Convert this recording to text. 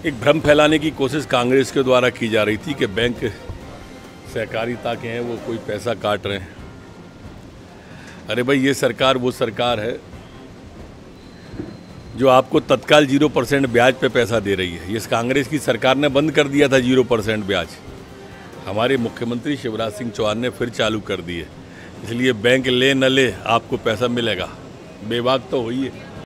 एक भ्रम फैलाने की कोशिश कांग्रेस के द्वारा की जा रही थी कि बैंक सहकारिता के हैं वो कोई पैसा काट रहे हैं। अरे भाई, ये सरकार वो सरकार है जो आपको तत्काल 0% ब्याज पे पैसा दे रही है। इस कांग्रेस की सरकार ने बंद कर दिया था 0% ब्याज। हमारे मुख्यमंत्री शिवराज सिंह चौहान ने फिर चालू कर दी है। इसलिए बैंक ले न ले आपको पैसा मिलेगा। बेबाक तो हुई है।